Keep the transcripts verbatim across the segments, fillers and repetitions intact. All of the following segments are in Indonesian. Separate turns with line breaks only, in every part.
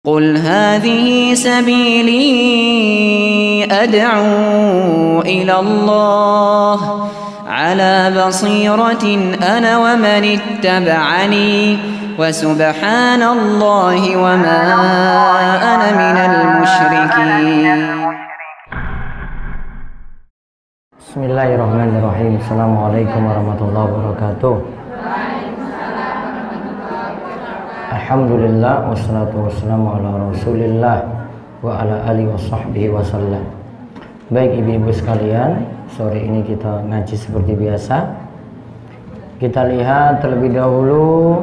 قل هذه سبيلي أدعو إلى الله على بصيرة أنا ومن اتبعني وسبحان الله وما أنا من المشركين.
Bismillahirrahmanirrahim. Assalamualaikum warahmatullahi wabarakatuh. Alhamdulillah wassalatu wassalamu ala rasulillah wa ala alihi wa sahbihi wasallam. Baik ibu-ibu sekalian, sore ini kita ngaji seperti biasa. Kita lihat terlebih dahulu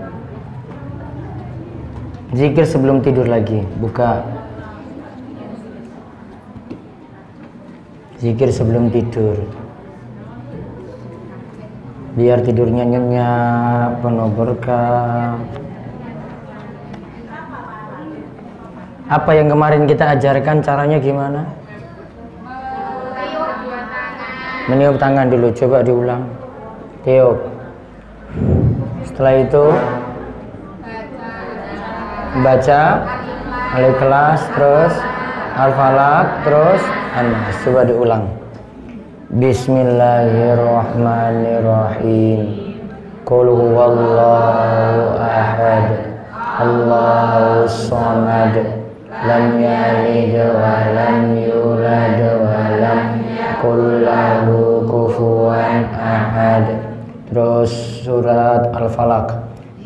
zikir sebelum tidur lagi. Buka zikir sebelum tidur, biar tidurnya nyenyak, penuh berkah. Apa yang kemarin kita ajarkan caranya gimana? Meniup tangan dulu, coba diulang. Tiup. Setelah itu baca Al-Ikhlas, terus Al-Falaq, terus An-Nas. Coba diulang. Bismillahirrahmanirrahim. Qul huwallahu ahad, Allahus samad, lam yalid wa lam yulad wa lam yakul lahu kufuwan ahad. Terus surat Al-Falaq.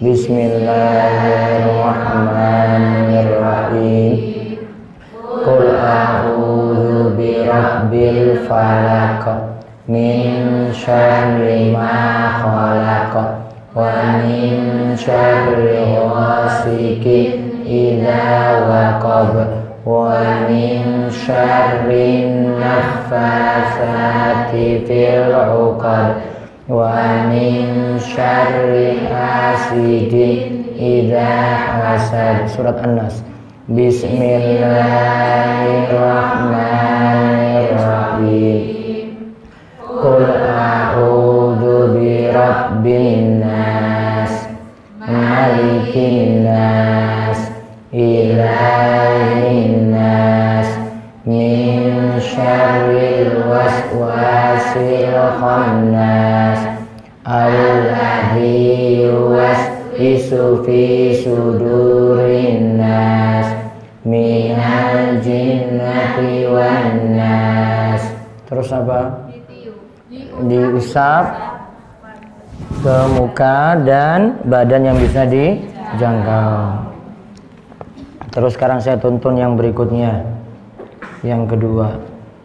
Bismillahirrahmanirrahim. Qul a'udzu birabbil falaq min syarri ma khalaq wa min syarri ghasiqin idza waqab wa min syarri naffatsati fil 'uqad wa min syarri hasidin idza hasad. Surat An-Nas. Bismillahirrahmanirrahim. Qul a'udzu birabbin nas, malikin nas, ilahin nas, min syarril waswasil khannas, alladzi yuwaswisu fi sudurin nas, minal jinnati wan nas. Terus apa? Diusap ke muka dan badan yang bisa dijangkau. Terus sekarang saya tuntun yang berikutnya, yang kedua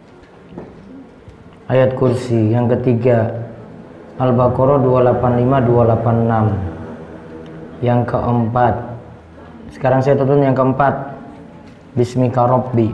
ayat kursi, yang ketiga Al-Baqarah dua delapan lima dua delapan enam, yang keempat sekarang saya tuntun yang keempat Bismika Rabbi,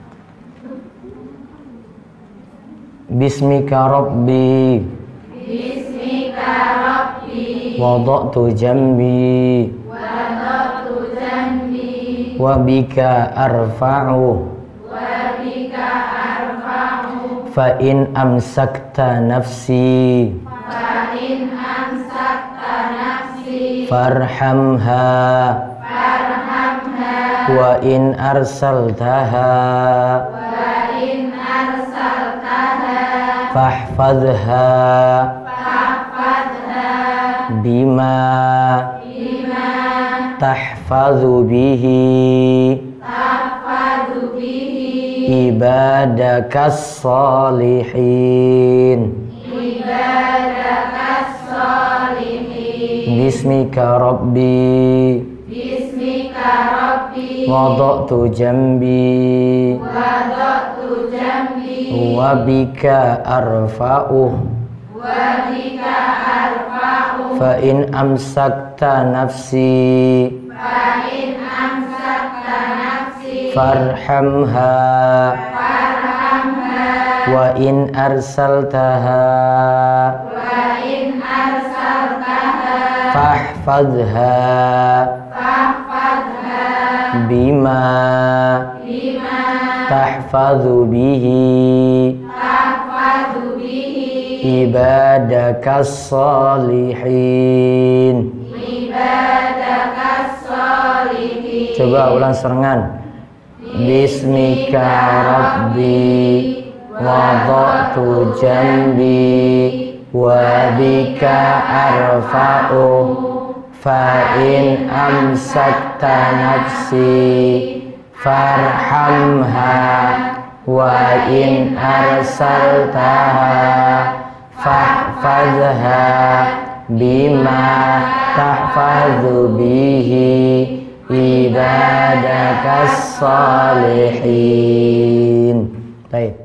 Bismika Rabbi,
Bismika Rabbi,
wada'tu jambi,
wada'tu jambi,
wa bika arfa'u,
wa bika arfa'u,
fa in amsakta nafsi,
fa in amsakta nafsi,
farhamha,
farhamha,
wa in arsaltaha,
wa in arsaltaha,
fahfadha,
fahfadha,
bima,
bima,
tahfadhu bihi,
tahfadhu bihi,
ibadakas salihin.
ibadakas salihin.
Bismika Rabbi,
Bismika Rabbi,
wada'tu jambi,
wada'tu jambi,
wa bika arfa'uh,
wa bika arfa'u,
fa in amsakta nafsi,
fa in amsakta nafsi,
farhamha,
farhamha,
wa in arsaltaha,
wa in arsaltaha,
fahfadha,
fahfadha,
bima,
bima,
tahfadhu bihi,
tahfadhu bihi,
ibadakas salihin.
ibadakas salihin.
Coba ulang serengan. Bismika Rabbi wada'tu jambi wa bika arfa'u fa in amsakta nafsi farhamha wa in arsaltaha fahfadha bima tahfadhu bihi ibadakas salihin. Baik.